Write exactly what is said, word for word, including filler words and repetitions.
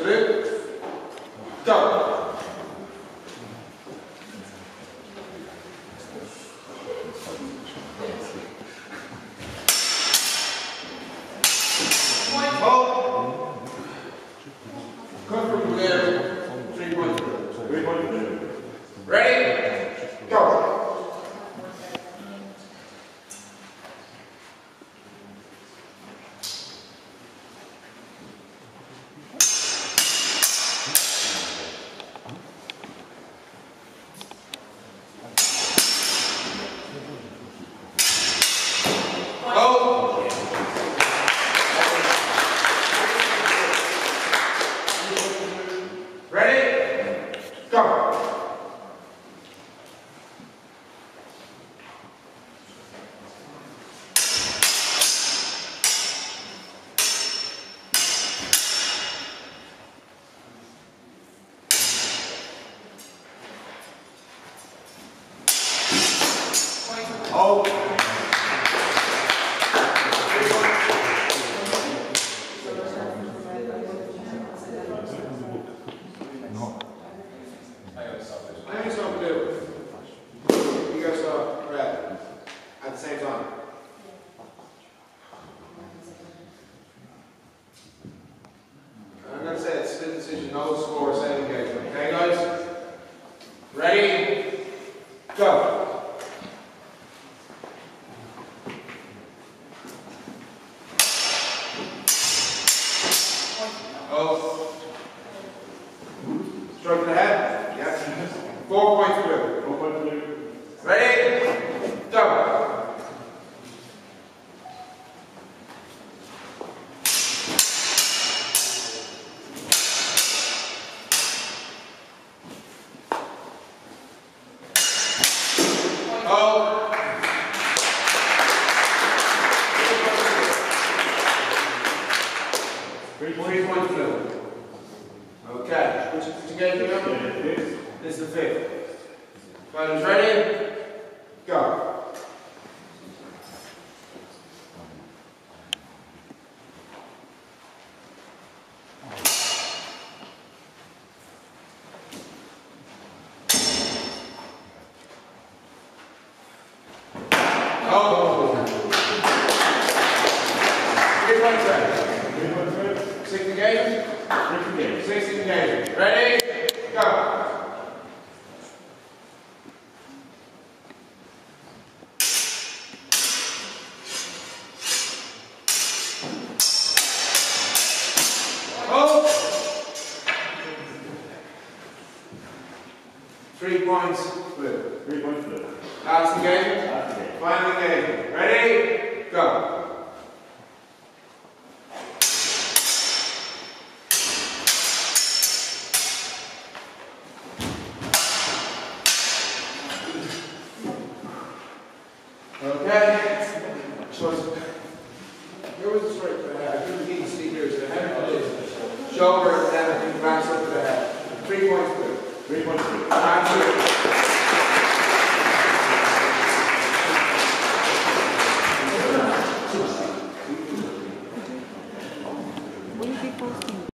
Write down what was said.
through. Go. Hold. Come from there. Three points through. Three points through. Ready? Go. Go. Ready? Go. Hold. I need something to do. You guys are red at the same time. I'm going to say it's split decision, no score, same engagement. Okay, guys? Ready? Go. Oh. Stroke to the head. Yes. Four points through. Four points through. Ready? Go. Oh. Three points through. Okay. Which which engagement now? This is the fifth. Fighters ready? Go. Oh. Three points ready. Three points ready. Six engagement. Six engagement. Six engagement. Ready? Go. Oh. Three points blue. Three points blue. Last engagement. Last engagement. Final engagement. Ready? Go. Okay. So, here was the straight to the head. I couldn't need to see here. So the head of the shoulder, and then I think backs up to the head. Three points through. Three points blue. Nine, two.